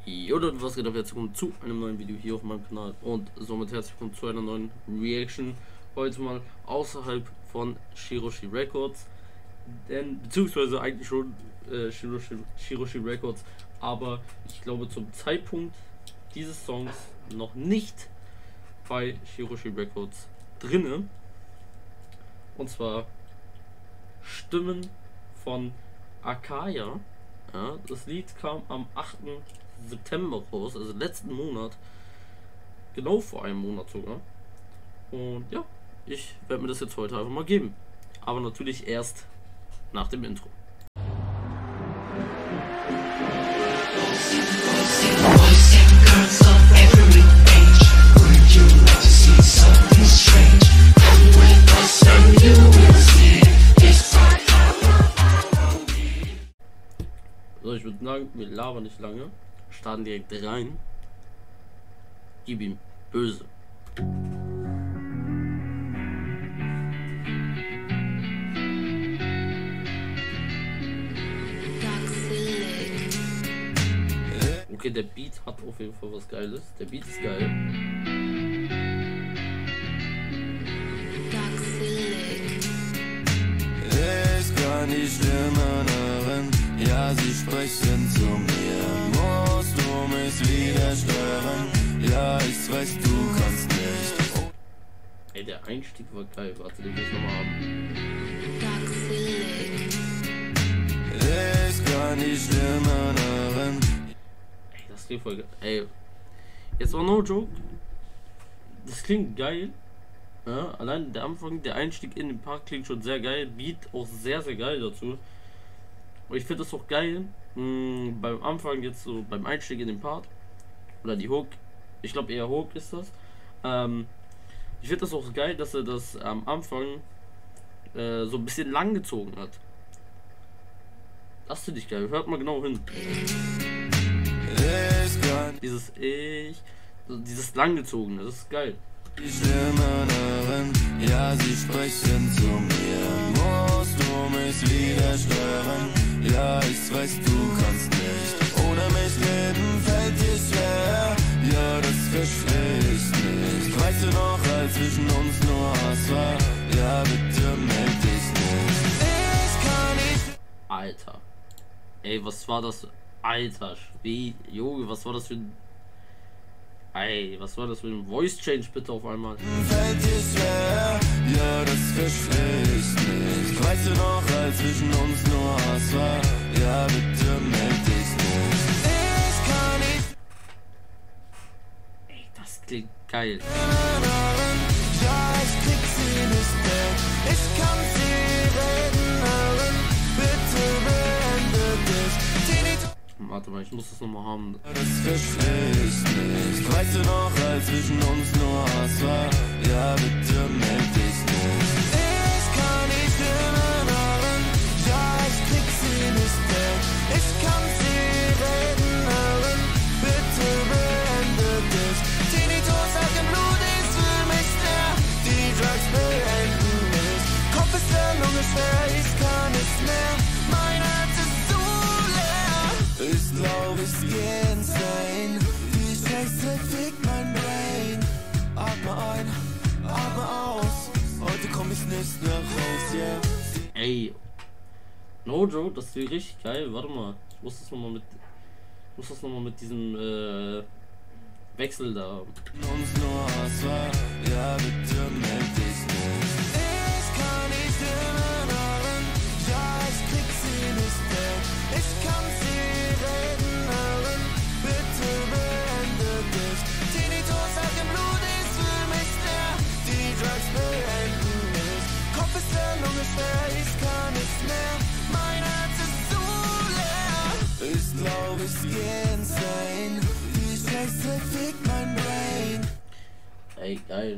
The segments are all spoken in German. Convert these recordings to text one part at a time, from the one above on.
Jo Leute, was geht ab? Herzlich willkommen zu einem neuen Video hier auf meinem Kanal und somit herzlich willkommen zu einer neuen Reaction. Heute mal außerhalb von Shiroshi Records, denn beziehungsweise eigentlich schon Shiroshi Records, aber ich glaube zum Zeitpunkt dieses Songs noch nicht bei Shiroshi Records drinne. Und zwar Stimmen von Akaya. Ja, das Lied kam am 8. September raus, also letzten Monat, genau vor einem Monat sogar. Und ja, ich werde mir das jetzt heute einfach mal geben, aber natürlich erst nach dem Intro. So, ich würde sagen, wir labern nicht lange, starten direkt rein. Gib ihm böse. Okay, der Beat hat auf jeden Fall was Geiles. Der Beat ist geil. Ich kann die Stimmen hören, ja, sie sprechen zu mir. Musst du mich wieder stören? Ja, ich weiß, du kannst nicht. Oh. Ey, der Einstieg war geil. Warte, den will ich nochmal haben. Ich kann die Stimmen hören. Ey, das klingt voll geil. Ey, jetzt war no joke. Das klingt geil. Ja, allein der Anfang, der Einstieg in den Park klingt schon sehr geil. Beat auch sehr, sehr geil dazu. Und ich finde das auch geil. Beim Anfang jetzt so, beim Einstieg in den Part. Oder die Hook. Ich glaube eher Hook ist das. Ich finde das auch geil, dass er das am Anfang so ein bisschen lang gezogen hat. Das finde ich geil. Hört mal genau hin. Dieses langgezogene, das ist geil. Die Stimmen hören, ja, sie sprechen zu mir. Musst du mich wieder stören? Ja, ich weiß, du kannst nicht. Ohne mich leben fällt dir schwer. Ja, das verstehe ich nicht. Weißt du noch, als zwischen uns nur was war? Ja, bitte meld dich nicht. Ich kann nicht. Alter. Ey, was war das? Alter, wie, Junge, was war das für ein... Ey, was war das für ein Voice Change bitte auf einmal? Fällt dir schwer? Ja, das verstehe ich nicht. Weißt du noch, als zwischen uns nur was war? Ja, bitte meld dich nicht. Ich kann nicht. Ey, das klingt geil. Ja, ich krieg sie nicht weg. Ich kann sie reden hören. Bitte beende dich. Warte mal, ich muss das nochmal haben. Das verstehe ich nicht. Weißt du noch, als zwischen uns nur was war? Ja, bitte meld dich nicht. Ich kann die Stimmen hören. Ja, ich krieg sie nicht weg. Ich kann sie reden hören. Bitte beende dich. Tinnitus hat im Blut, ich fühl mich schwer. Die Drugs beenden mich. Kopf ist leer, Lunge schwer, ich kann nicht mehr. Mein Herz ist so leer. Ich glaub, ich geh insane. Die Scheiße fickt mein Brain. Atme ein, atme aus. Heute komm ich nicht nach Haus, yeah. Ey, no joke, das ist richtig geil. Warte mal, ich muss das nochmal mit diesem Wechsel da. Uns nur was war, ja, bitte meld dich nicht. Ich kann die Stimmen hören. Ja, ich krieg sie nicht weg. Ich kann sie reden hören. Bitte beende dich. Tinnitus hat im Blut, ich fühl mich leer. Die Drugs beenden mich. Kopf ist leer, Lunge schwer, ich kann nicht mehr. Mein Herz ist so leer. Ich glaub, ich geh insane. Die Scheiße fickt mein Brain. Ey, geil.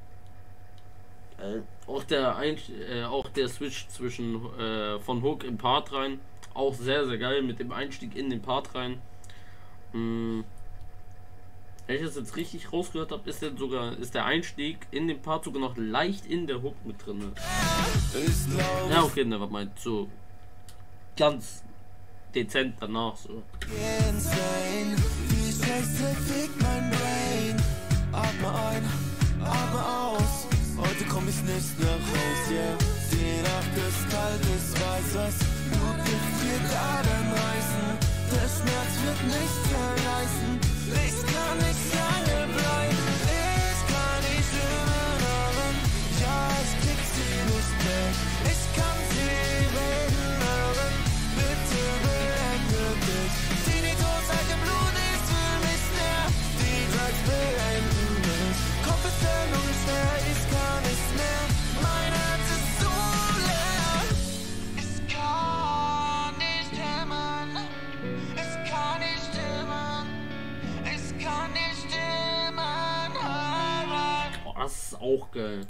Auch der Switch zwischen von Hook im Part rein, auch sehr, sehr geil mit dem Einstieg in den Part rein. Wenn ich das jetzt richtig rausgehört habe, ist der Einstieg in den Part sogar noch leicht in der Hook mit drin. Ja, okay, ne, was meint so ganz dezent danach so. Insane. nächste fickt mein Brain. Atme ein, atme aus. Heute komm ich nicht nach Haus, yeah. Die Nacht ist kalt, ich weiß, das Blut wird vier Adern reißen. Der Schmerz wird nicht verreißen. Ich kann nicht lange bleiben. Ich kann die Stimme hören. Ja, ich krieg sie nicht weg. Ich kann sie reden hören. Bitte beende dich. Tinnitus, alte Blut, ich will nicht mehr. Die Drugs beenden mich. Kopfbestellung schwer, ich kann nicht mehr. Mein Herz ist so leer. Es kann nicht stimmen. Es kann nicht stimmen. Es kann nicht stimmen. Oh, das ist auch geil.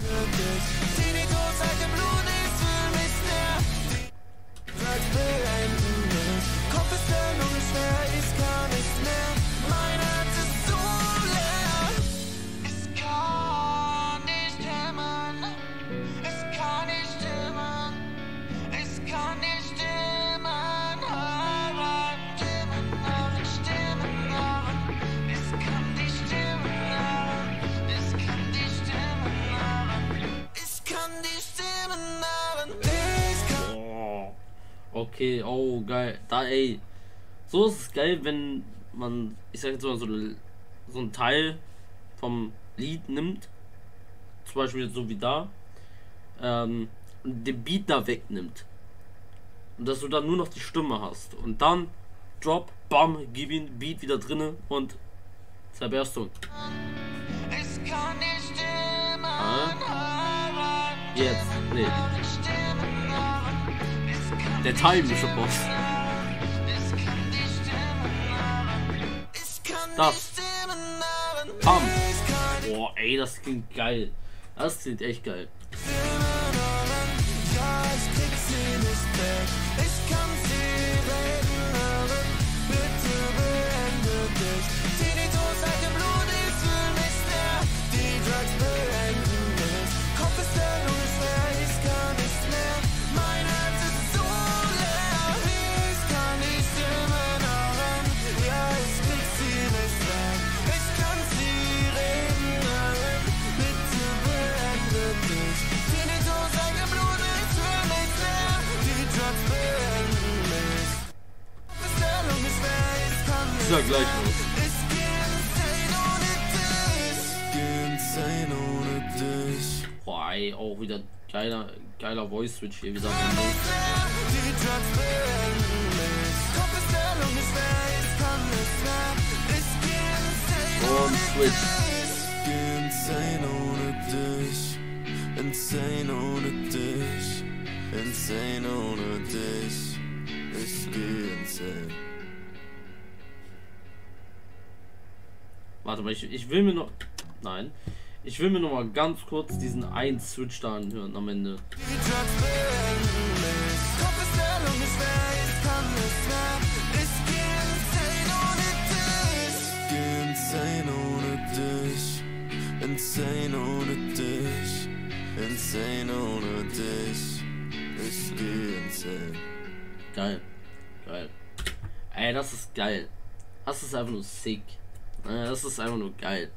Tinnitus, alte Blut, ich will nicht mehr. Die Drugs beenden mich. Kopfbestellung schwer, ich kann nicht mehr. Mein Herz ist so leer. Es kann nicht stimmen. Es kann nicht stimmen. Es kann nicht stimmen. Stimmen hören, Stimmen hören. Es kann die Stimmen hören. Es kann die Stimmen hören. Ich kann die Stimmen hören. Ich kann. Oh. Okay, oh geil. Da ey. So ist es geil, wenn man, ich sag jetzt mal, so einen Teil vom Lied nimmt. Zum Beispiel so wie da. Und den Beat da wegnimmt. Und dass du dann nur noch die Stimme hast. Und dann Drop, Bam, gib ihn, Beat wieder drinne und Zerberstung. Es kann nicht stimmen. Jetzt, nee. Stimmen hören. Es kann Der Time-Mischer Boss. Es kann die Stimmen hören. Ich kann Das. die Stimmen hören. Bam. Ich kann Boah, ey, das klingt geil. Das klingt echt geil. Stimmen hören. Ja, ich krieg sie nicht weg. Ich kann sie reden hören. Bitte beende dich. Tinnitus, alte Blut, ich will nicht mehr. Die Drugs beenden mich. Kopfbestellung schwer, ich kann nicht mehr. Mein Herz ist so leer. Ich kann die Stimmen hören. Ja, ich krieg sie nicht weg. Ich kann sie reden hören. Bitte beende dich. Tinnitus, alte Blut, ich will nicht mehr. Die Drugs beenden mich. Kopfbestellung schwer, ich kann nicht Ist ja gleich los. ich geh insane ohne dich. Ich geh insane ohne dich. Boah, ey, auch wieder geiler Voice-Switch hier wieder. Die Drugs beenden mich. Kopfbestellung schwer, ich kann nicht mehr. Ich geh insane Und ohne Switch. dich. Ich geh insane ohne dich. Insane ohne dich. Insane ohne dich. Ich geh insane. Warte mal, ich will mir noch. Nein. Ich will mir noch mal ganz kurz diesen einen Switch da anhören am Ende. Die Drugs beenden mich. Kopfbestellung schwer, ich kann nicht mehr. Ich geh insane ohne dich. Ich geh insane ohne dich. Insane ohne dich. Insane ohne dich. Ich geh insane. Geil. Geil. Ey, das ist geil. Das ist einfach nur sick. Das ist einfach nur geil.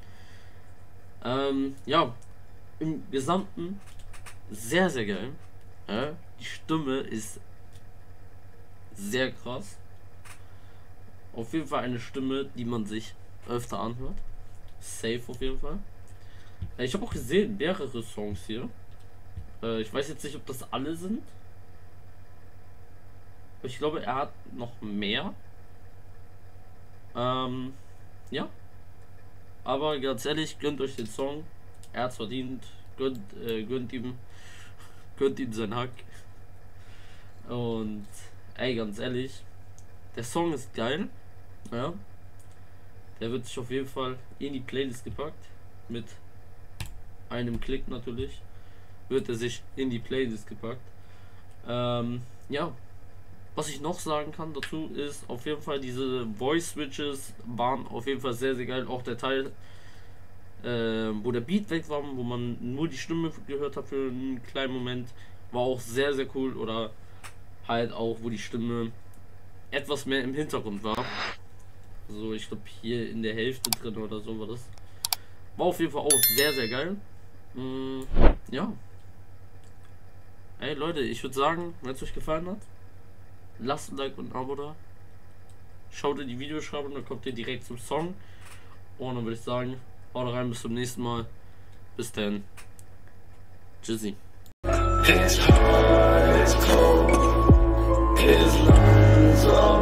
Ja, im Gesamten sehr, sehr geil. Die Stimme ist sehr krass. Auf jeden Fall eine Stimme, die man sich öfter anhört. Safe auf jeden Fall. Ich habe auch gesehen, mehrere Songs hier. Ich weiß jetzt nicht, ob das alle sind. Ich glaube, er hat noch mehr. Ja. Aber ganz ehrlich, gönnt euch den Song. Er hat's verdient. Gönnt ihm sein Hack. Und ey, ganz ehrlich, der Song ist geil. Ja. Der wird sich auf jeden Fall in die Playlist gepackt. Mit einem Klick natürlich. Wird er sich in die Playlist gepackt. Ja. Was ich noch sagen kann dazu ist, auf jeden Fall diese Voice Switches waren auf jeden Fall sehr, sehr geil. Auch der Teil, wo der Beat weg war, wo man nur die Stimme gehört hat für einen kleinen Moment, war auch sehr, sehr cool. Oder halt auch, wo die Stimme etwas mehr im Hintergrund war. So, ich glaube hier in der Hälfte drin oder so war das. War auf jeden Fall auch sehr, sehr geil. Ja. Ey Leute, ich würde sagen, wenn es euch gefallen hat, lasst ein Like und ein Abo da. Schaut in die Videobeschreibung, dann kommt ihr direkt zum Song. Und dann würde ich sagen, haut rein, bis zum nächsten Mal. Bis dann. Tschüssi. His heart is cold, his lungs are